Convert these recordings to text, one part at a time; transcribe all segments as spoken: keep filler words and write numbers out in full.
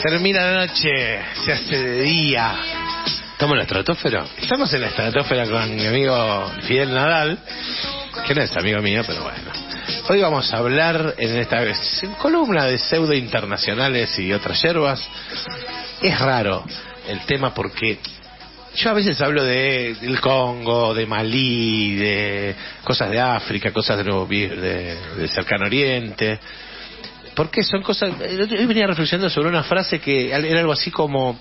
Termina la noche, se hace de día. ¿Estamos en la estratosfera? Estamos en la estratosfera con mi amigo Fidel Nadal, que no es amigo mío, pero bueno. Hoy vamos a hablar en esta columna de pseudo internacionales y otras yerbas. Es raro el tema porque yo a veces hablo de del Congo, de Malí, de cosas de África, cosas de Nuevo de, de Cercano Oriente. Porque son cosas... Hoy venía reflexionando sobre una frase que era algo así como...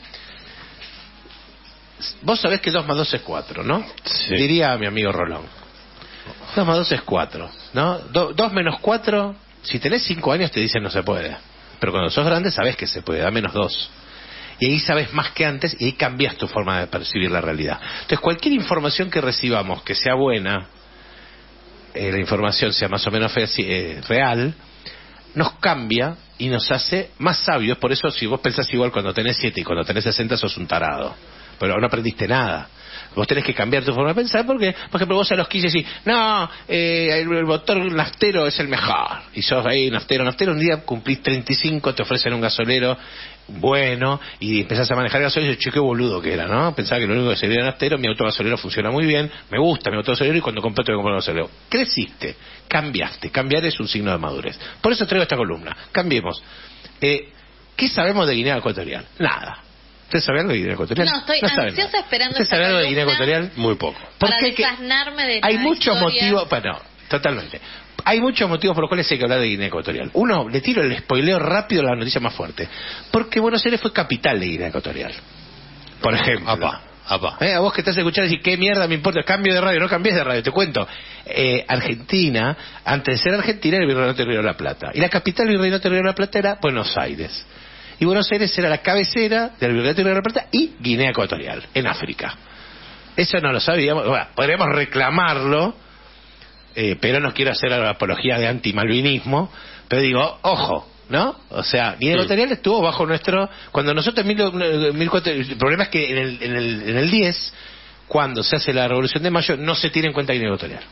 Vos sabés que dos más dos es cuatro, ¿no? Sí. Diría mi amigo Rolón. dos más dos es cuatro, ¿no? dos menos cuatro, si tenés cinco años te dicen no se puede. Pero cuando sos grande sabés que se puede, da menos dos. Y ahí sabés más que antes y ahí cambias tu forma de percibir la realidad. Entonces cualquier información que recibamos que sea buena, eh, la información sea más o menos fe, eh, real, nos cambia y nos hace más sabios. Por eso si vos pensás igual cuando tenés siete y cuando tenés sesenta sos un tarado. Pero no aprendiste nada. Vos tenés que cambiar tu forma de pensar porque, por ejemplo, vos a los quince decís, no, eh, el, el motor naftero es el mejor. Y sos ahí, naftero, naftero, un día cumplís treinta y cinco, te ofrecen un gasolero bueno y empezás a manejar gasolero y dices, che, qué boludo que era, ¿no? Pensaba que lo único que sería era naftero, mi auto gasolero funciona muy bien, me gusta mi auto gasolero y cuando compré tengo que comprar un gasolero. Creciste, cambiaste, cambiar es un signo de madurez. Por eso traigo esta columna, cambiemos. Eh, ¿Qué sabemos de Guinea Ecuatorial? Nada. ¿Usted sabe algo de Guinea Ecuatorial? No, estoy no ansiosa esperando ¿Usted esta sabe algo de Guinea columna Ecuatorial? Muy poco. para ¿Por qué? desasnarme de Hay la muchos historia. motivos, bueno, totalmente. Hay muchos motivos por los cuales hay que hablar de Guinea Ecuatorial. Uno, le tiro el spoileo rápido a la noticia más fuerte. Porque Buenos Aires fue capital de Guinea Ecuatorial. Por ejemplo. Apa, apa. ¿Eh? A vos que estás escuchando y decís, ¿qué mierda me importa? Cambio de radio, no cambies de radio, te cuento. Eh, Argentina, antes de ser Argentina, era el Virreinato de Río de la Plata. Y la capital del Virreinato de Río de la Plata era Buenos Aires. Y Buenos Aires era la cabecera del Virreinato de Río de la Plata y Guinea Ecuatorial, en África. Eso no lo sabíamos. Bueno, podríamos reclamarlo, eh, pero no quiero hacer la apología de antimalvinismo, pero digo, ojo, ¿no? O sea, Guinea Ecuatorial sí. Estuvo bajo nuestro... Cuando nosotros en mil cuatro... El problema es que en el, en, el, en el diez, cuando se hace la Revolución de Mayo, no se tiene en cuenta Guinea Ecuatorial.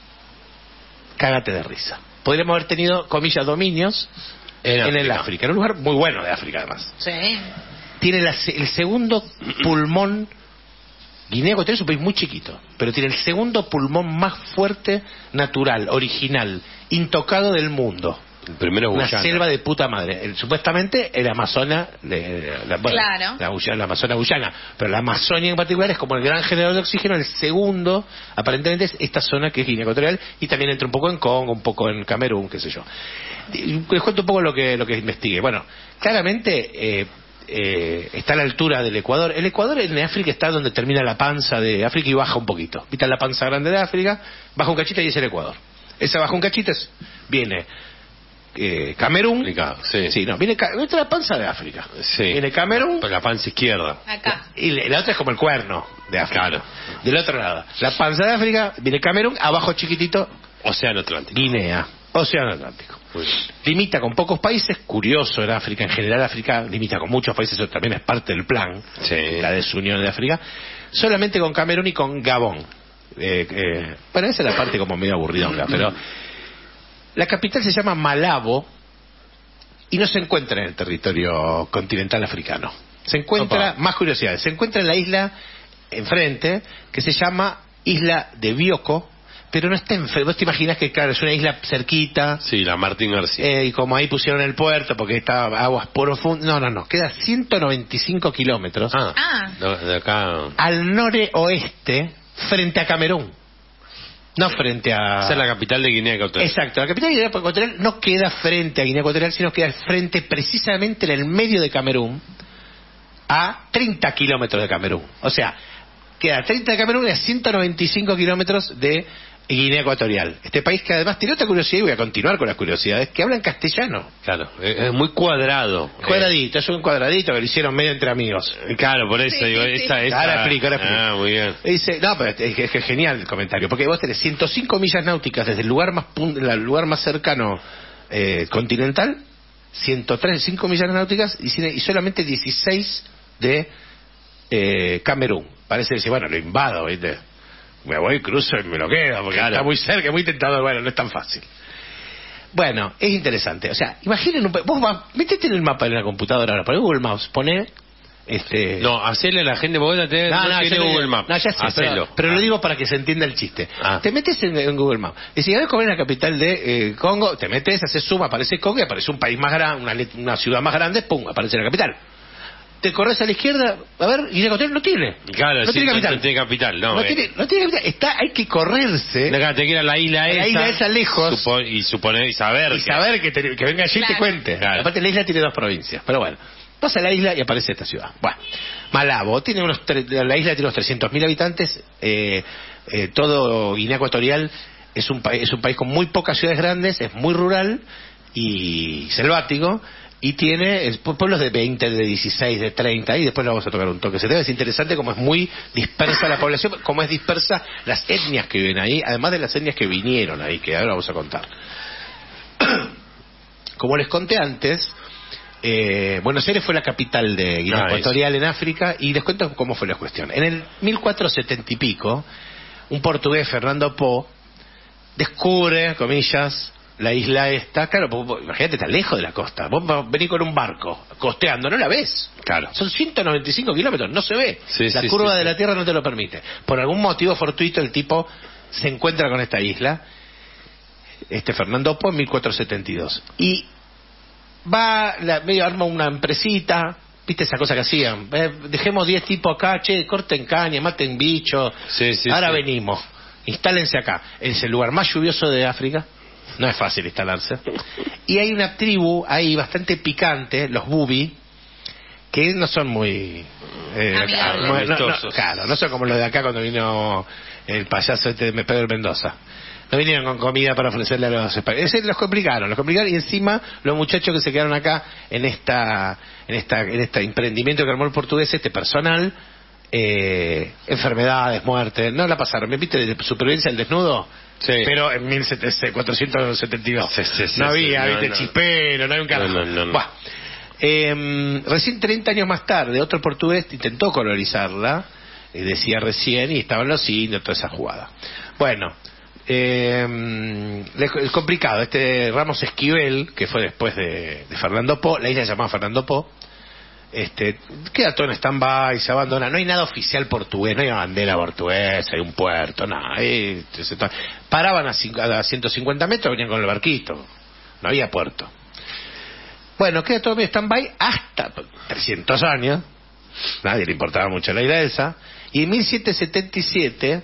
Cágate de risa. Podríamos haber tenido, comillas, dominios en, en el África. En un lugar muy bueno de África, además. Sí. Tiene la, el segundo pulmón... Guinea Ecuatorial es un país muy chiquito, pero tiene el segundo pulmón más fuerte, natural, original, intocado del mundo. El primero es una Guyana. Selva de puta madre. El, supuestamente el Amazonas, de, la, bueno, claro. la, la, la Amazonas Guyana, pero la Amazonia en particular es como el gran generador de oxígeno. El segundo, aparentemente, es esta zona que es Guinea Ecuatorial y también entra un poco en Congo, un poco en Camerún, qué sé yo. Les cuento un poco lo que lo que investigué. Bueno, claramente eh, eh, está a la altura del Ecuador. El Ecuador en África está donde termina la panza de África y baja un poquito. ¿Viste la panza grande de África? Baja un cachito y es el Ecuador. Esa baja un cachito es, viene eh, Camerún. Sí. sí, no, viene, viene la panza de África. Sí. Viene Camerún. La panza izquierda. Acá. Y la otra es como el cuerno de África. Claro. Del otro lado. La panza de África, viene Camerún, abajo chiquitito. Océano Atlántico. Guinea. Océano Atlántico. Uy. Limita con pocos países, curioso en África, en general África limita con muchos países, eso también es parte del plan, sí. La desunión de África, solamente con Camerún y con Gabón. Eh, eh, bueno, esa es la parte como medio aburridonga, pero la capital se llama Malabo y no se encuentra en el territorio continental africano. Se encuentra, Opa. Más curiosidades, se encuentra en la isla enfrente, que se llama Isla de Bioko, pero no está enfermo. Vos te imaginas que, claro, es una isla cerquita. Sí, la Martín García. Eh, y como ahí pusieron el puerto porque está aguas profundas. No, no, no. Queda ciento noventa y cinco kilómetros. Ah. ah. De, de acá. Al noroeste, frente a Camerún. No frente a... Esa es la capital de Guinea Ecuatorial. Exacto. La capital de Guinea Ecuatorial no queda frente a Guinea Ecuatorial, sino queda frente precisamente en el medio de Camerún, a treinta kilómetros de Camerún. O sea, queda treinta de Camerún y a ciento noventa y cinco kilómetros de Guinea Ecuatorial. Este país que además tiene otra curiosidad, y voy a continuar con las curiosidades, que hablan castellano. Claro, es muy cuadrado. Cuadradito, eh. es un cuadradito que lo hicieron medio entre amigos. Claro, por eso sí, digo, sí, esa, sí. esa... Ahora explico, ahora explico. Ah, muy bien. Dice, no, pero es, es, es genial el comentario, porque vos tenés ciento cinco millas náuticas desde el lugar más el lugar más cercano eh, continental, ciento treinta y cinco millas náuticas y, y solamente dieciséis de eh, Camerún. Parece decir, bueno, lo invado, ¿viste? Me voy, cruzo y me lo quedo, porque claro. Está muy cerca, muy tentador. Bueno, no es tan fácil. Bueno, es interesante. O sea, imaginen un... Vos va, metete en el mapa en la computadora ahora, poné Google Maps, poné... Este... No, hacerle a la gente Bogotá, te No, no, no, tiene yo Google le- Maps. No, ya sé, Hacelo. pero, pero Ah. lo digo para que se entienda el chiste. Ah. Te metes en, en Google Maps. Y si ves cómo es la capital de eh, Congo, te metes, haces zoom, aparece Congo y aparece un país más grande, una, let- una ciudad más grande, pum, aparece la capital. Te corres a la izquierda, a ver, Guinea Ecuatorial no tiene. Claro, no sí, tiene capital. No tiene capital, no. No, eh. tiene, no tiene capital. Está, hay que correrse Acá te queda la isla esa. la isla esa lejos. supo- y suponer y saber. y que- saber que, te- que venga allí y te Claro. cuente. Claro. Aparte la isla tiene dos provincias, pero bueno. Vas a la isla y aparece esta ciudad. Bueno, Malabo tiene unos tre- la isla tiene unos trescientos mil habitantes. Eh, eh, todo Guinea Ecuatorial es un, pa- es un país con muy pocas ciudades grandes, es muy rural y selvático. Y tiene eh, pu- pueblos de veinte, de dieciséis, de treinta, y después le vamos a tocar un toque. Se te es interesante como es muy dispersa la población, como es dispersa las etnias que viven ahí, además de las etnias que vinieron ahí, que ahora vamos a contar. Como les conté antes, eh, Buenos Aires fue la capital de Guinea Ah, Ecuatorial en África, y les cuento cómo fue la cuestión. En el mil cuatrocientos setenta y pico, un portugués, Fernando Po, descubre, comillas, la isla esta. Claro, vos- vos- imagínate, está lejos de la costa. Vos va- venís con un barco costeando, no la ves. Claro. Son ciento noventa y cinco kilómetros, no se ve. Sí, la sí, curva sí, de sí. la Tierra no te lo permite. Por algún motivo fortuito el tipo se encuentra con esta isla, este Fernando Po, en mil cuatrocientos setenta y dos. Y va, la, medio arma una empresita, viste esa cosa que hacían. Eh, dejemos diez tipos acá, che, corten caña, maten bichos. Sí, sí, Ahora sí. venimos. Instálense acá. Es el lugar más lluvioso de África. No es fácil instalarse. Y hay una tribu ahí bastante picante, los Bubi, que no son muy... eh, Amigables. muy- no- no- Amistosos. claro, no son como los de acá cuando vino el payaso este de Pedro Mendoza. No vinieron con comida para ofrecerle a los españoles. Ese los complicaron, los complicaron, y encima los muchachos que se quedaron acá en esta, en esta, en este emprendimiento que armó el portugués, este personal, eh, enfermedades, muertes, no la pasaron. ¿Me viste de supervivencia al desnudo? Sí. Pero en mil cuatrocientos setenta y dos Sí, sí, sí, no sí, había, no, viste, no. chispero, no había un carajo. No, no, no, no. Buah. Eh, recién treinta años más tarde, otro portugués intentó colonizarla, eh, decía recién, y estaban los indios, toda esa jugada. Bueno, eh, es complicado. Este Ramos Esquivel, que fue después de, de Fernando Po, la isla se llamaba Fernando Po, este, queda todo en stand-by, se abandona. No hay nada oficial portugués, no hay una bandera portuguesa, hay un puerto, nada. eh, se to- Paraban a, cinco- a ciento cincuenta metros, venían con el barquito, no había puerto. Bueno, queda todo en stand-by hasta trescientos años, nadie le importaba mucho la idea esa, y en mil setecientos setenta y siete,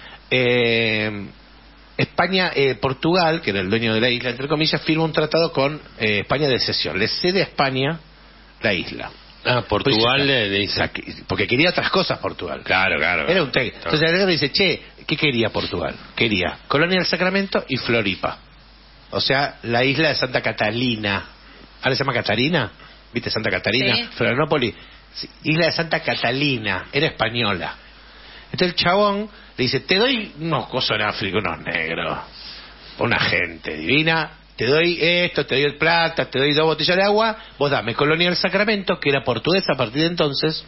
eh, España, eh, Portugal, que era el dueño de la isla, entre comillas, firma un tratado con eh, España de cesión. Le cede a España la isla. Ah, Portugal Pues, le, le o dice. sea, que- porque quería otras cosas Portugal. Claro, claro. Era un técnico. Entonces el dice, che, ¿qué quería Portugal? Quería Colonia del Sacramento y Floripa. O sea, la isla de Santa Catalina. ¿Ahora se llama Catarina? ¿Viste Santa Catarina? Sí. Florianópolis. Sí, isla de Santa Catalina. Era española. Entonces el chabón le dice, te doy unos cosos en África, unos negros, una gente divina, te doy esto, te doy el plata, te doy dos botellas de agua, vos dame Colonia del Sacramento, que era portuguesa a partir de entonces,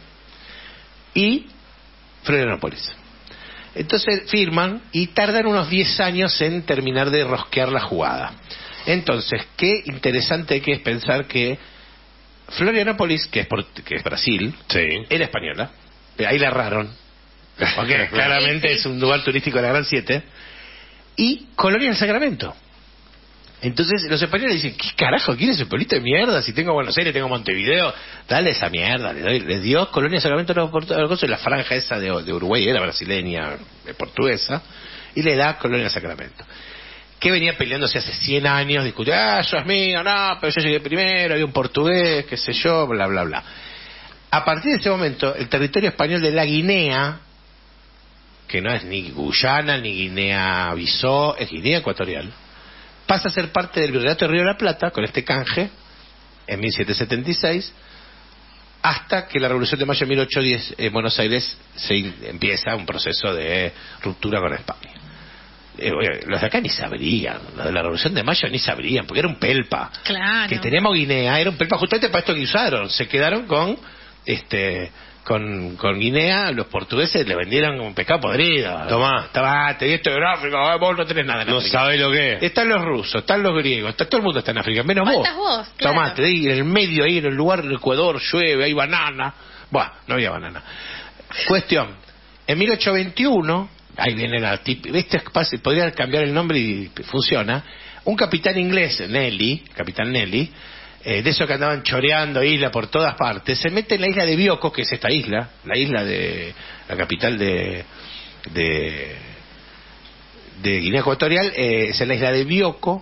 y Florianópolis. Entonces firman y tardan unos diez años en terminar de rosquear la jugada. Entonces, qué interesante que es pensar que Florianópolis, que es, por- que es Brasil, Sí. era española. Ahí la erraron. Porque claramente Sí, sí. es un lugar turístico de la Gran siete. Y Colonia del Sacramento. Entonces los españoles dicen, ¿qué carajo? ¿Quién es ese pueblito de mierda? Si tengo Buenos Aires, tengo Montevideo, dale esa mierda. Le doy, les dio Colonia del Sacramento a los portugueses, la franja esa de, de Uruguay era brasileña, eh, portuguesa, y le da Colonia del Sacramento. Que venía peleándose hace cien años, discutió, ah, eso es mío, no, pero yo llegué primero, había un portugués, qué sé yo, bla, bla, bla. A partir de ese momento, el territorio español de la Guinea, que no es ni Guyana ni Guinea-Bissau, es Guinea Ecuatorial, pasa a ser parte del Virreinato de Río de la Plata, con este canje, en mil setecientos setenta y seis, hasta que la Revolución de Mayo de mil ochocientos diez en Buenos Aires se in- empieza un proceso de ruptura con España. Eh, oye, los de acá ni sabrían, los de la Revolución de Mayo ni sabrían, porque era un pelpa. Claro. Que teníamos Guinea, era un pelpa justamente para esto que usaron, se quedaron con este con, con Guinea, los portugueses le vendieron como pescado podrido. Tomá. Tomá, te di esto en África, vos no tenés nada en No África. sabés lo que es. Están los rusos, están los griegos, está, todo el mundo está en África, menos vos. Faltas vos, claro. Tomá, te di en el medio, ahí en el lugar del Ecuador, llueve, hay banana. Buah, no había banana. Cuestión, en mil ochocientos veintiuno, ahí viene la típica, este podría cambiar el nombre y funciona, un capitán inglés, Nelly, capitán Nelly, eh, de esos que andaban choreando isla por todas partes, se mete en la isla de Bioko, que es esta isla, la isla de, la capital de, de, de Guinea Ecuatorial, eh, es la isla de Bioko,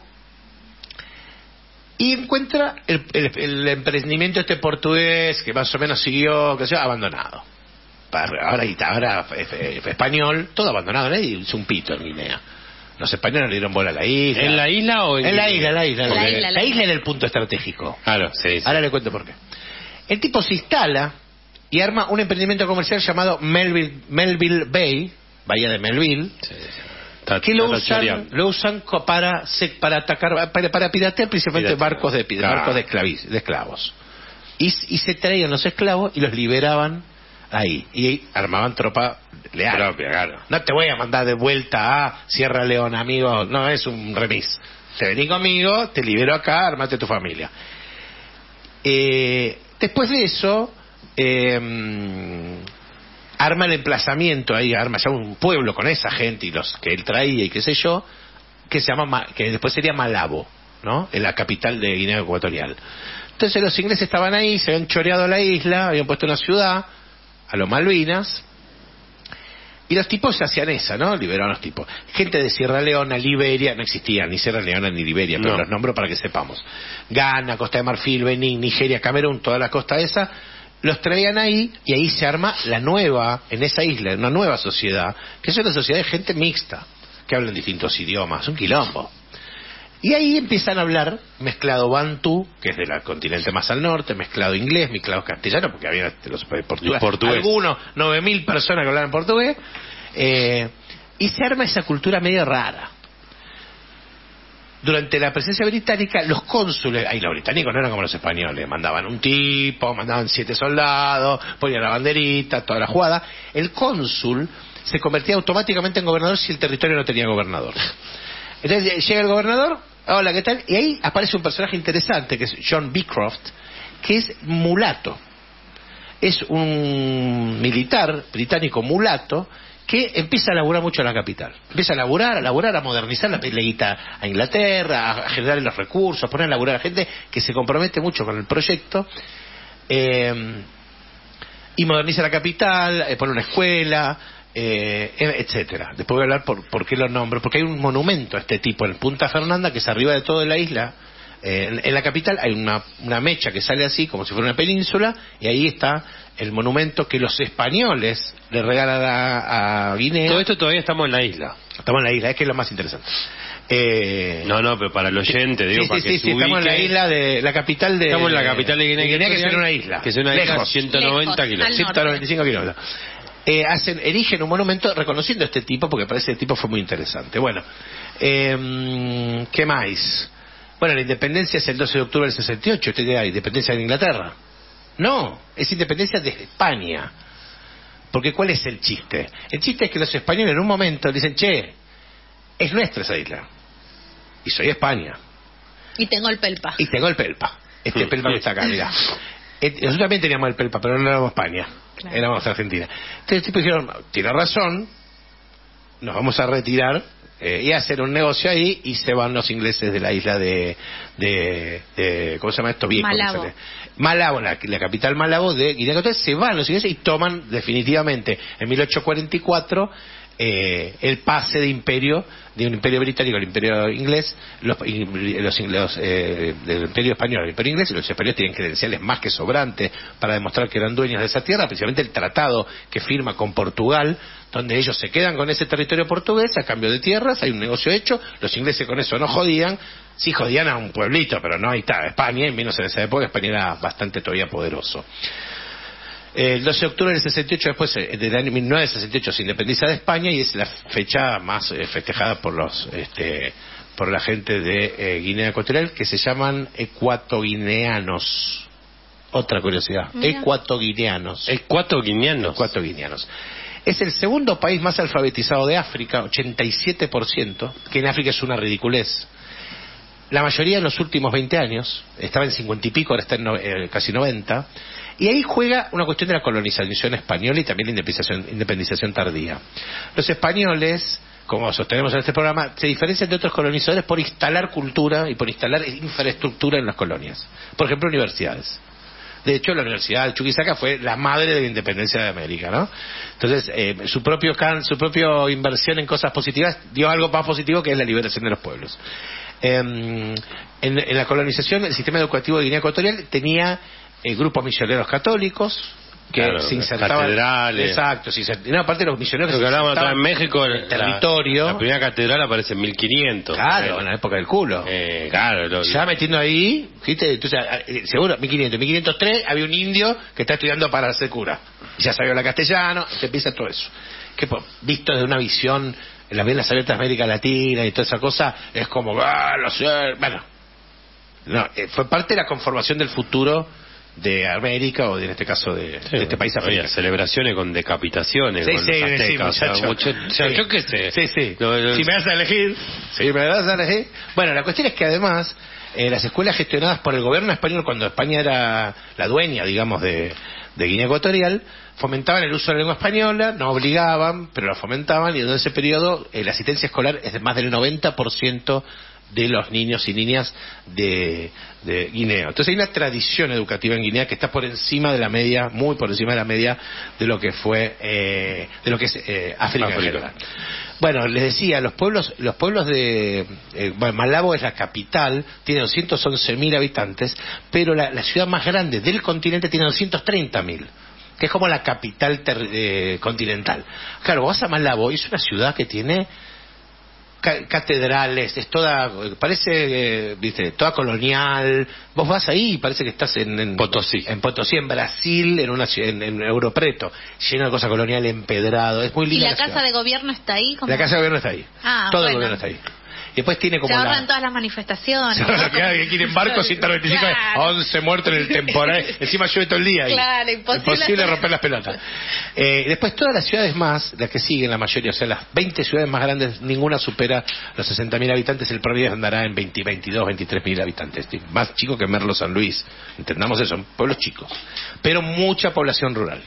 y encuentra el, el, el emprendimiento este portugués, que más o menos siguió, que se ha abandonado. Ahora, ahora español, todo abandonado, nadie hizo un pito en Guinea. Los españoles le dieron bola a la isla. ¿En la isla o en En la Guinea? isla, la isla. La La, isla, la la isla isla. era el punto estratégico. Claro, sí, sí. Ahora le cuento por qué. El tipo se instala y arma un emprendimiento comercial llamado Melville, Melville Bay, Bahía de Melville, Sí, sí. Está- que lo está usan, choreando. lo usan co- para, se- para atacar, para, para piratear principalmente Piratear. barcos de, pi- Claro. barcos de, esclavis- de esclavos. Y, y se traían los esclavos y los liberaban ahí. Y ahí armaban tropa leal. Propia, claro. No te voy a mandar de vuelta a Sierra Leona, amigo. No, es un remis. Te vení conmigo, te libero acá, armate tu familia. Eh, después de eso, eh, arma el emplazamiento ahí, arma ya un pueblo con esa gente y los que él traía y qué sé yo, que se llama, Ma- que después sería Malabo, ¿no? En la capital de Guinea Ecuatorial. Entonces los ingleses estaban ahí, se habían choreado la isla, habían puesto una ciudad, a los Malvinas, y los tipos se hacían esa, ¿no? Liberaban a los tipos. Gente de Sierra Leona, Liberia, no existían ni Sierra Leona ni Liberia, pero No. los nombro para que sepamos. Ghana, Costa de Marfil, Benín, Nigeria, Camerún, toda la costa esa, los traían ahí y ahí se arma la nueva, en esa isla, una nueva sociedad, que es una sociedad de gente mixta, que hablan distintos idiomas, un quilombo. Y ahí empiezan a hablar mezclado bantú, que es del continente más al norte, mezclado inglés, mezclado castellano, porque había los portugués, portugués. algunos, nueve mil personas que hablaban portugués, eh, y se arma esa cultura medio rara. Durante la presencia británica, los cónsules, ay, los británicos no eran como los españoles, mandaban un tipo, mandaban siete soldados, ponían la banderita, toda la jugada. El cónsul se convertía automáticamente en gobernador si el territorio no tenía gobernador. Entonces llega el gobernador, hola, ¿qué tal? Y ahí aparece un personaje interesante que es John Beecroft, que es mulato. Es un militar británico mulato que empieza a laburar mucho en la capital. Empieza a laburar, a laburar, a modernizar la leguita a Inglaterra, a generar los recursos, a poner a laburar a gente que se compromete mucho con el proyecto. Eh, y moderniza la capital, eh, pone una escuela, eh, etcétera. Después voy a hablar por, por qué lo nombro, porque hay un monumento a este tipo en Punta Fernanda, que es arriba de toda la isla. Eh, en, en la capital hay una, una mecha que sale así, como si fuera una península, y ahí está el monumento que los españoles le regalan a, a Guinea. Todo esto todavía estamos en la isla. Estamos en la isla, es que es lo más interesante. Eh, No, no, pero para el oyente, digo, sí, para sí, que sí, se sí, estamos en la ubique. isla de la capital de Estamos en la capital de Guinea que Ecuatorial, es una isla, que es una isla de lejos, ciento noventa Lejos, kilómetros. al ciento noventa y cinco kilómetros. Eh, hacen, erigen un monumento reconociendo a este tipo, porque parece que este tipo fue muy interesante. Bueno, eh, ¿qué más? Bueno, la independencia es el doce de octubre del sesenta y ocho. ¿Usted qué hay? ¿Independencia de Inglaterra? No, es independencia de España. Porque ¿cuál es el chiste? El chiste es que los españoles en un momento dicen, che, es nuestra esa isla. Y soy España. Y tengo el pelpa. Y tengo el Pelpa. Este Pelpa que está acá, mirá. Eh, Nosotros también teníamos el Pelpa, pero no éramos España. Claro. Éramos Argentina. Entonces, tipo dijeron, tiene razón, nos vamos a retirar eh, y a hacer un negocio ahí, y se van los ingleses de la isla de, de, de ¿cómo se llama esto? Viejo, Malabo. ¿cómo se llama? Malabo, la, la capital Malabo de Guinea Ecuatorial. Se van los ingleses y toman definitivamente en mil ochocientos cuarenta y cuatro eh, el pase de imperio, de un imperio británico al imperio inglés, los, y- los, los, eh, del imperio español al imperio inglés, y los españoles tienen credenciales más que sobrantes para demostrar que eran dueños de esa tierra, principalmente el tratado que firma con Portugal, donde ellos se quedan con ese territorio portugués a cambio de tierras, hay un negocio hecho, los ingleses con eso no jodían, sí jodían a un pueblito, pero no ahí está, España, y menos en esa época, España era bastante todavía poderoso. El doce de octubre del sesenta y ocho, después eh, del año mil novecientos sesenta y ocho, se independiza de España, y es la fecha más eh, festejada por los este, por la gente de eh, Guinea Ecuatorial, que se llaman ecuatoguineanos. Otra curiosidad. Mira. Ecuatoguineanos. Ecuatoguineanos. Ecuatoguineanos. Es el segundo país más alfabetizado de África, ochenta y siete por ciento, que en África es una ridiculez. La mayoría en los últimos veinte años, estaba en cincuenta y pico, ahora está en no, eh, casi noventa, y ahí juega una cuestión de la colonización española y también la independización, independización tardía. Los españoles, como sostenemos en este programa, se diferencian de otros colonizadores por instalar cultura y por instalar infraestructura en las colonias. Por ejemplo, universidades. De hecho, la Universidad de Chuquisaca fue la madre de la independencia de América, ¿no? Entonces, eh, su propio can, su propia inversión en cosas positivas dio algo más positivo, que es la liberación de los pueblos. Eh, en, en la colonización, el sistema educativo de Guinea Ecuatorial tenía eh, grupos misioneros católicos que Claro, se insertaban. catedrales. Exacto, se insert- no, aparte los misioneros Lo que se hablábamos acá insertaban en México, en el la- territorio. La, primera catedral aparece en mil quinientos. Claro, en la época del culo. Eh, claro, lo- Ya metiendo ahí, ¿viste? Entonces, eh, seguro, mil quinientos, mil quinientos tres había un indio que está estudiando para ser cura. Y ya sabía hablar castellano, se empieza todo eso. Que po- visto desde una visión, en las velas abiertas de América Latina y toda esa cosa, es como, ah, lo sé, bueno. No, eh, fue parte de la conformación del futuro de América, o de, en este caso de, Sí, de este país había africano. celebraciones con decapitaciones, Sí, con sí, los sí, aztecas, o sea, muchacho. mucho- o sea, Sí. yo qué sé. Sí, sí. Lo- lo- Si me das a elegir, si me das a elegir. Bueno, la cuestión es que además, eh, las escuelas gestionadas por el gobierno español, cuando España era la dueña, digamos, de, de Guinea Ecuatorial, fomentaban el uso de la lengua española, no obligaban, pero la fomentaban, y en ese periodo eh, la asistencia escolar es de más del noventa por ciento de los niños y niñas de, de Guinea. Entonces hay una tradición educativa en Guinea que está por encima de la media, muy por encima de la media de lo que fue, eh, de lo que es eh, África, África. en general. Bueno, les decía, los pueblos, los pueblos de eh, bueno, Malabo es la capital, tiene doscientos once mil habitantes, pero la, la ciudad más grande del continente tiene doscientos treinta mil, que es como la capital ter- eh, continental. Claro, vas a Malabo y es una ciudad que tiene ca- catedrales, es toda, parece, eh, viste, toda colonial. Vos vas ahí y parece que estás en, en Potosí. en Potosí, en Brasil, en una ci- en, en Europreto, lleno de cosas colonial, empedrado. Es muy ¿Y linda la casa ciudad. de gobierno está ahí? ¿Cómo? La casa de gobierno está ahí. Ah, Todo el bueno. gobierno está ahí. Y después tiene como Se ahorran la... todas las manifestaciones. Se ahorra que alguien quiere en barco, ciento veinticinco, Claro. once muertos en el temporal. Encima llueve todo el día ahí. Claro, imposible. romper las pelotas. Eh, después todas las ciudades más, las que siguen la mayoría, o sea, las veinte ciudades más grandes, ninguna supera los sesenta mil habitantes. El promedio andará en veinte, veintidós, veintitrés mil habitantes. Más chico que Merlo San Luis. Entendamos eso, son pueblos chicos. Pero mucha población rural.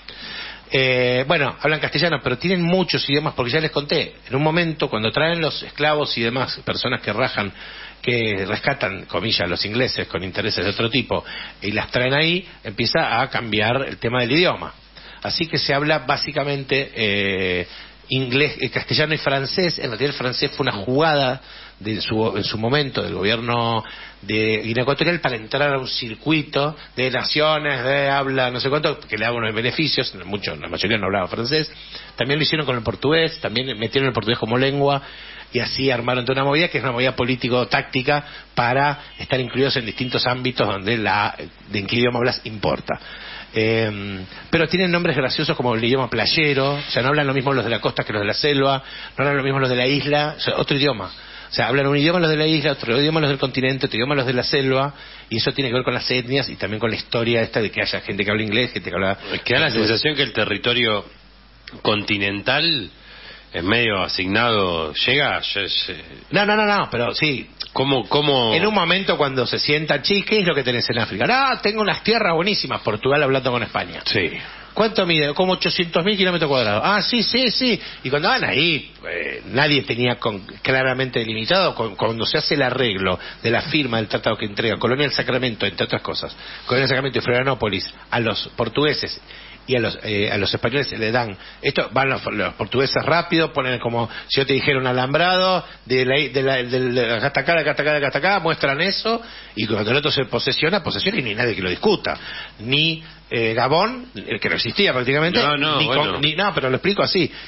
Eh, bueno, hablan castellano, pero tienen muchos idiomas, porque ya les conté, en un momento cuando traen los esclavos y demás, personas que rajan, que rescatan, comillas, los ingleses con intereses de otro tipo, y las traen ahí, empieza a cambiar el tema del idioma. Así que se habla básicamente eh, inglés, eh, castellano y francés. En realidad el francés fue una jugada de su, en su momento del gobierno de Guinea Ecuatorial para entrar a un circuito de naciones, de habla, no sé cuánto, que le daban unos beneficios. Muchos, la mayoría no hablaba francés. También lo hicieron con el portugués, también metieron el portugués como lengua, y así armaron toda una movida que es una movida político-táctica para estar incluidos en distintos ámbitos donde la de en qué idioma hablas importa. Eh, pero tienen nombres graciosos como el idioma playero, o sea, no hablan lo mismo los de la costa que los de la selva, no hablan lo mismo los de la isla, o sea, otro idioma. O sea, hablan un idioma los de la isla, otro idioma los del continente, otro idioma los de la selva, y eso tiene que ver con las etnias y también con la historia esta de que haya gente que habla inglés, gente que habla... Que da la sensación que el territorio continental es medio asignado. Llega. Yo- yo- No, no, no, no, pero sí. ¿Cómo, cómo? En un momento cuando se sientan, che, ¿qué es lo que tenés en África? No, tengo unas tierras buenísimas, Portugal hablando con España. Sí. ¿Cuánto mide? Como ochocientos mil kilómetros cuadrados. Ah, sí, sí, sí. Y cuando van ahí, eh, nadie tenía con- claramente delimitado. Con- cuando se hace el arreglo de la firma del tratado que entrega Colonial Sacramento, entre otras cosas, Colonial Sacramento y Florianópolis, a los portugueses y a los eh, a los españoles se le dan esto, van los, los portugueses rápido, ponen como si yo te dijera un alambrado de la de la del de hasta acá, de acá, hasta acá, de acá, hasta acá, muestran eso, y cuando el otro se posesiona, posesiona y ni nadie que lo discuta, ni eh, Gabón, el que no existía prácticamente, No, no, ni, bueno. con- ni no, pero lo explico así.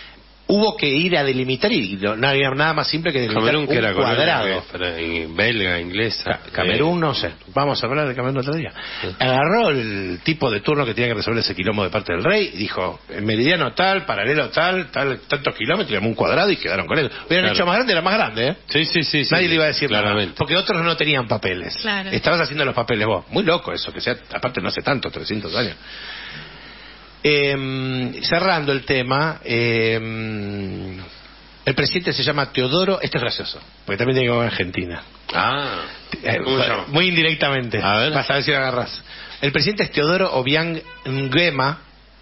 hubo que ir a delimitar y no, no había nada más simple que delimitar Camerún, un que era cuadrado. colonia, belga, inglesa. Ca- Camerún, no sé. Vamos a hablar de Camerún otro día. Agarró el tipo de turno que tenía que resolver ese quilombo de parte del rey y dijo, en meridiano tal, paralelo tal, tal, tantos kilómetros, y llamó un cuadrado y quedaron con él. Hubieran Claro. hecho más grande, era más grande, ¿eh? Sí, sí, sí. sí Nadie sí, le iba a decir claramente. nada. Porque otros no tenían papeles. Claro. Estabas haciendo los papeles vos. Muy loco eso, que sea, aparte no hace tanto, trescientos años. Eh, cerrando el tema, eh, el presidente se llama Teodoro, esto es gracioso, porque también tiene que ver Argentina. Ah, Eh, ¿cómo se llama? Muy indirectamente. A ver. Vas a ver si lo agarras. El presidente es Teodoro Obiang Nguema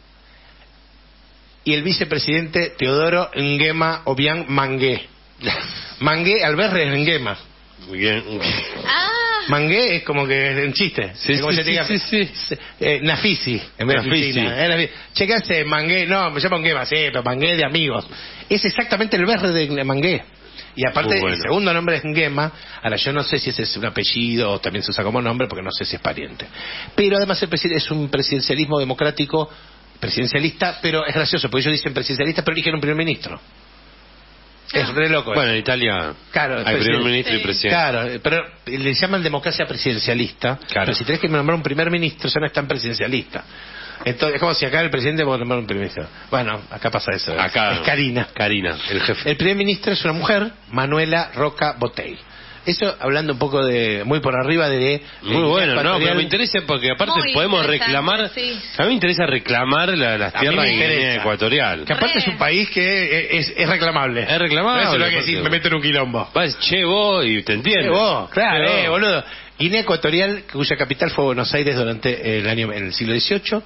y el vicepresidente Teodoro Nguema Obiang Mangué. Mangué al ver es Nguema. Bien. Ah, Mangué es como que es un chiste. Sí, Es como sí, si te diga, sí, sí, eh, Nafisi, en vez de Nafisi. Cristina. Eh, Nafisi. Che, ¿qué hace Mangué? No, me llamo Nguema, sí, pero Mangué de amigos. Es exactamente el verde de Mangué. Y aparte, Muy bueno. el segundo nombre es Nguema. Ahora, yo no sé si ese es un apellido o también se usa como nombre, porque no sé si es pariente. Pero además el preside- es un presidencialismo democrático, presidencialista, pero es gracioso, porque ellos dicen presidencialista, pero eligen un primer ministro. Es Ah. re loco. Bueno, eso. en Italia Claro, hay presidente. primer ministro y Sí. presidente. Claro, pero le llaman democracia presidencialista. Claro. Pero si tenés que nombrar un primer ministro, ya no es tan presidencialista. Entonces, es como si acá el presidente va a nombrar un primer ministro. Bueno, acá pasa eso. es- Acá es Karina. Karina, el jefe. El primer ministro es una mujer, Manuela Roca Botey. Eso hablando un poco de, muy por arriba de... Muy bueno, no, Ecuatorial. pero me interesa porque aparte Muy podemos interesante, reclamar, sí. a mí me interesa reclamar la- las A mí tierras me de Guinea interesa. Ecuatorial. Que aparte es un país que es, es reclamable. Es reclamable, No es lo que porque- decir, me meto en un quilombo. Vas, che, vos, y te entiendo. Eh, vos, claro, Che, eh, vos. boludo. Guinea Ecuatorial, cuya capital fue Buenos Aires durante el año en el siglo dieciocho,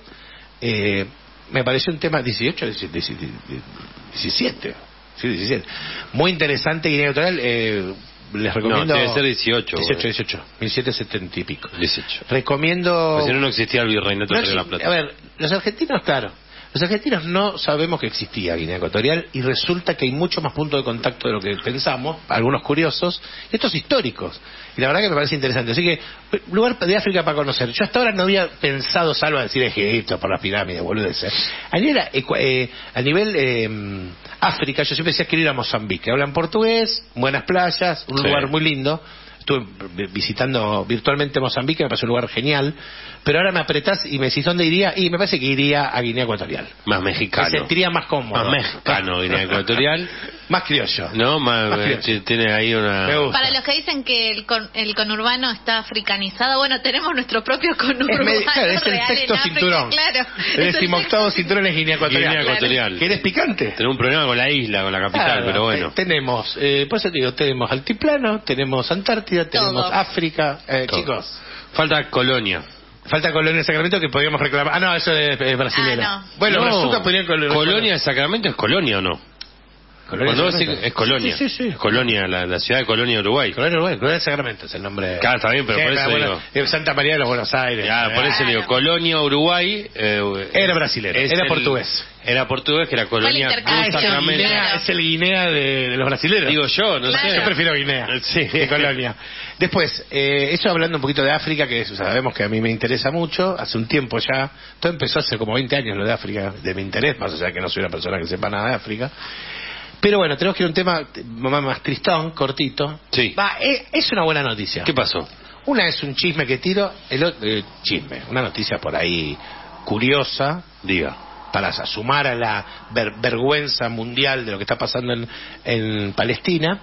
eh, me pareció un tema dieciocho, diecisiete, diecisiete, sí, diecisiete. Muy interesante Guinea Ecuatorial. Eh, les recomiendo. No, debe ser dieciocho. dieciocho, bueno. dieciocho, mil setecientos setenta y pico. dieciocho. Recomiendo. Pues si no, no existía el virreinato No de La exi- Plata. A ver, los argentinos, claro. Los argentinos no sabemos que existía Guinea Ecuatorial y resulta que hay mucho más puntos de contacto de lo que pensamos, algunos curiosos, y estos históricos. Y la verdad que me parece interesante. Así que, lugar de África para conocer. Yo hasta ahora no había pensado, salvo a decir Egipto, por las pirámides, boludeces. A nivel, ecua- eh, a nivel eh, África, yo siempre decía que ir a Mozambique. Hablan portugués, buenas playas, un Sí. lugar muy lindo. Estuve visitando virtualmente Mozambique, me pareció un lugar genial, pero ahora me apretás y me decís dónde iría, y me parece que iría a Guinea Ecuatorial. Más mexicano. Me sentiría más cómodo. Más mexicano, Guinea Ecuatorial. Más criollo. No, más, Más eh, criollo. t- tiene ahí una... Me gusta. para los que dicen que el, con- el conurbano está africanizado, bueno, tenemos nuestro propio conurbano. Es, medio- claro, es el real sexto en África, cinturón. Claro. El Es decimoctavo sexto cinturón es Guinea Ecuatorial. Guinea Ecuatorial. ¿Querés picante? Tenemos un problema con la isla, con la capital, Claro, pero bueno. te- tenemos, eh, por eso te digo, tenemos Altiplano, tenemos Antártida, tenemos Todo. África. Eh, Todo. chicos, Falta Colonia. falta Colonia de Sacramento que podríamos reclamar. Ah, no, eso es, es brasilero. Ah, no. Bueno, No, Brazuca podría col- Colonia de Sacramento es Colonia o no? Colonia Cuando de vos decís Sacramento. es Colonia. Sí, sí, sí. Es Colonia, la, la ciudad de Colonia, Uruguay. Colonia, Uruguay, Colonia de Sacramento es el nombre. Claro, está bien, pero por eso bueno, digo. eh, Santa María de los Buenos Aires. Ya, por eso Eh, digo, Colonia, Uruguay. eh, Era brasilero, es era el- portugués. Era portugués, que era Colonia intercambio. Ah, de es el Sacramento. Guinea, es el Guinea de, de los brasileros. Digo yo, no Claro. sé. Yo prefiero Guinea, Sí. que Colonia. Después, eh, eso hablando un poquito de África, que sabemos que a mí me interesa mucho, hace un tiempo ya, todo empezó hace como veinte años lo de África, de mi interés, más allá de que no soy una persona que sepa nada de África. Pero bueno, tenemos que ir a un tema más, más tristón, cortito. Sí. Va, eh, es una buena noticia. ¿Qué pasó? Una es un chisme que tiro, el otro, eh, chisme, una noticia por ahí curiosa, Diga. para sumar a la ver- vergüenza mundial de lo que está pasando en, en Palestina.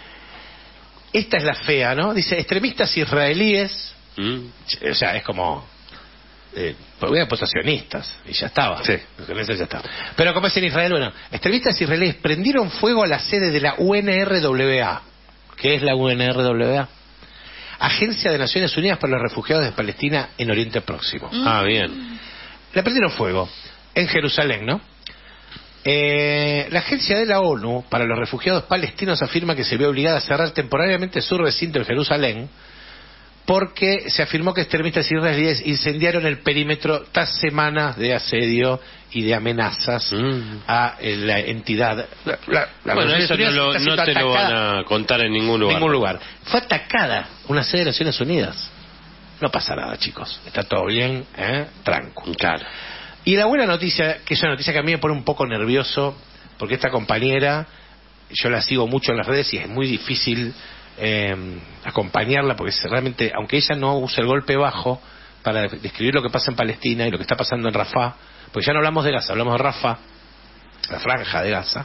Esta es la fea, ¿no? Dice, extremistas israelíes, ¿Mm? o sea, es como... Eh, voy a posacionistas, y ya estaba. Sí. Con eso ya estaba. Pero como es en Israel, bueno, extremistas israelíes prendieron fuego a la sede de la U N R W A. ¿Qué es la U N R W A? Agencia de Naciones Unidas para los Refugiados de Palestina en Oriente Próximo. Ah, bien. La prendieron fuego en Jerusalén, ¿no? Eh, la agencia de la ONU para los refugiados palestinos afirma que se ve obligada a cerrar temporariamente su recinto en Jerusalén porque se afirmó que extremistas israelíes incendiaron el perímetro tras semanas de asedio y de amenazas Mm. a eh, la entidad. La- la- la Bueno, Naciones eso no, Unidas lo- está no siendo te lo atacada van a contar en ningún en lugar. ningún lugar. Fue atacada una sede de Naciones Unidas. No pasa nada, chicos. Está todo bien, ¿eh? Tranco. Claro. Y la buena noticia, que es una noticia que a mí me pone un poco nervioso, porque esta compañera, yo la sigo mucho en las redes y es muy difícil eh, acompañarla, porque realmente, aunque ella no usa el golpe bajo para describir lo que pasa en Palestina y lo que está pasando en Rafah, porque ya no hablamos de Gaza, hablamos de Rafah, la franja de Gaza,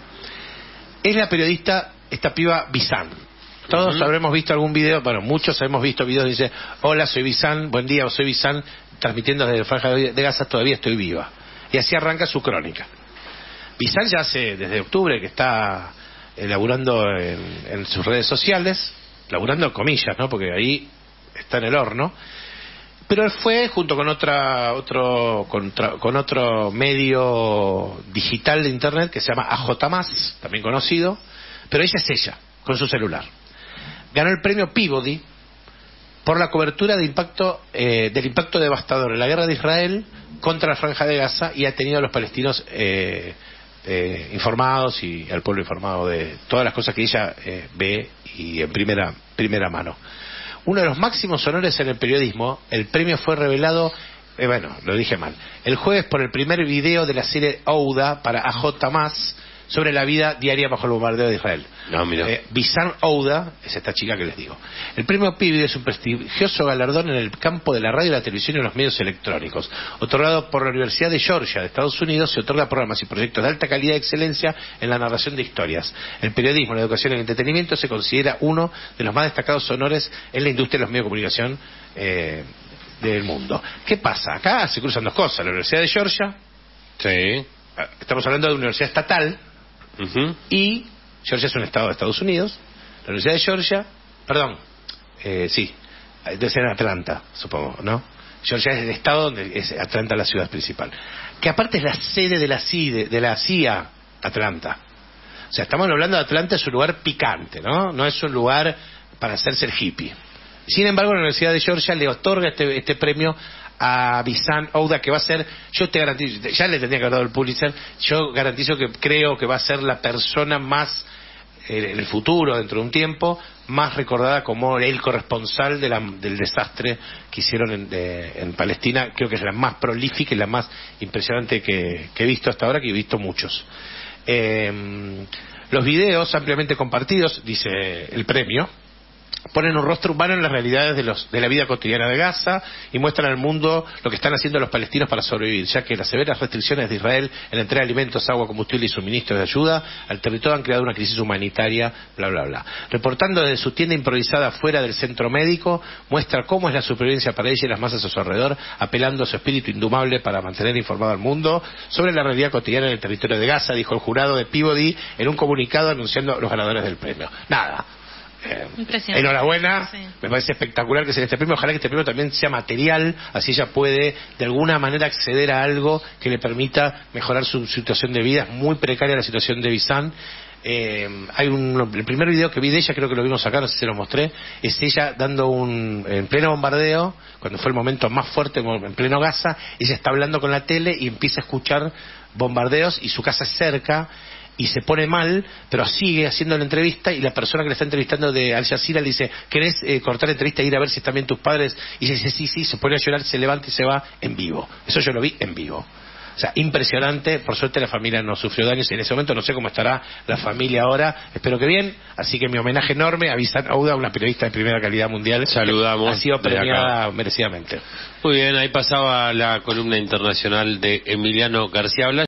es la periodista, esta piba Bizan. Todos uh-huh. habremos visto algún video, bueno, muchos hemos visto videos, dice, hola, soy Bizan, buen día, soy Bizan, transmitiendo desde la franja de Gaza, todavía estoy viva. Y así arranca su crónica. Bizan ya hace, desde octubre, que está eh, laburando en, en sus redes sociales, laburando comillas, ¿no? Porque ahí está en el horno. Pero él fue, junto con otra otro con, con otro medio digital de internet que se llama A J más, también conocido, pero ella es ella, con su celular. Ganó el premio Peabody por la cobertura de impacto eh, del impacto devastador en la guerra de Israel contra la franja de Gaza, y ha tenido a los palestinos eh, eh, informados y al pueblo informado de todas las cosas que ella eh, ve y en primera primera mano. Uno de los máximos honores en el periodismo, el premio fue revelado, eh, bueno, lo dije mal, el jueves por el primer video de la serie Ouda para A J más, sobre la vida diaria bajo el bombardeo de Israel. No, mira. Eh, Bizan Ouda es esta chica que les digo. El premio Peabody es un prestigioso galardón en el campo de la radio, la televisión y los medios electrónicos. Otorgado por la Universidad de Georgia de Estados Unidos, se otorga a programas y proyectos de alta calidad y excelencia en la narración de historias. El periodismo, la educación y el entretenimiento se considera uno de los más destacados honores en la industria de los medios de comunicación eh, del mundo. ¿Qué pasa? Acá se cruzan dos cosas. La Universidad de Georgia, sí. Estamos hablando de una universidad estatal, uh-huh. y Georgia es un estado de Estados Unidos. La Universidad de Georgia, perdón, eh, sí, debe ser en Atlanta, supongo, ¿no? Georgia es el estado donde es Atlanta la ciudad principal, que aparte es la sede de la C I A, de la C I A, Atlanta. O sea, estamos hablando de Atlanta, es un lugar picante, ¿no? No es un lugar para hacerse el hippie. Sin embargo, la Universidad de Georgia le otorga este, este premio a Bizan Ouda, que va a ser, yo te garantizo, ya le tendría que haber dado el Pulitzer, yo garantizo que creo que va a ser la persona más, eh, en el futuro, dentro de un tiempo, más recordada como el corresponsal de la, del desastre que hicieron en, de, en Palestina. Creo que es la más prolífica y la más impresionante que, que he visto hasta ahora, que he visto muchos. Eh, los videos ampliamente compartidos, dice el premio, ponen un rostro humano en las realidades de, los, de la vida cotidiana de Gaza y muestran al mundo lo que están haciendo los palestinos para sobrevivir, ya que las severas restricciones de Israel en la entrega de alimentos, agua, combustible y suministros de ayuda al territorio han creado una crisis humanitaria, bla, bla, bla. Reportando desde su tienda improvisada fuera del centro médico, muestra cómo es la supervivencia para ella y las masas a su alrededor, apelando a su espíritu indomable para mantener informado al mundo sobre la realidad cotidiana en el territorio de Gaza, dijo el jurado de Peabody en un comunicado anunciando los ganadores del premio. Nada. Eh, enhorabuena, sí. Me parece espectacular que se le este premio. Ojalá que este premio también sea material, así ella puede de alguna manera acceder a algo que le permita mejorar su situación de vida. Es muy precaria la situación de Bizan. Eh, hay un, el primer video que vi de ella, creo que lo vimos acá, no sé si se lo mostré, es ella dando un, en pleno bombardeo, cuando fue el momento más fuerte, en pleno Gaza, ella está hablando con la tele y empieza a escuchar bombardeos y su casa es cerca, y se pone mal, pero sigue haciendo la entrevista, y la persona que le está entrevistando de Al Jazeera le dice, ¿querés eh, cortar la entrevista e ir a ver si están bien tus padres? Y ella dice, sí, sí, se pone a llorar, se levanta y se va en vivo. Eso yo lo vi en vivo. O sea, impresionante. Por suerte la familia no sufrió daños en ese momento. No sé cómo estará la familia ahora, espero que bien. Así que mi homenaje enorme a Bizan Ouda, una periodista de primera calidad mundial. Saludamos. Ha sido premiada merecidamente. Muy bien, ahí pasaba la columna internacional de Emiliano García Blas.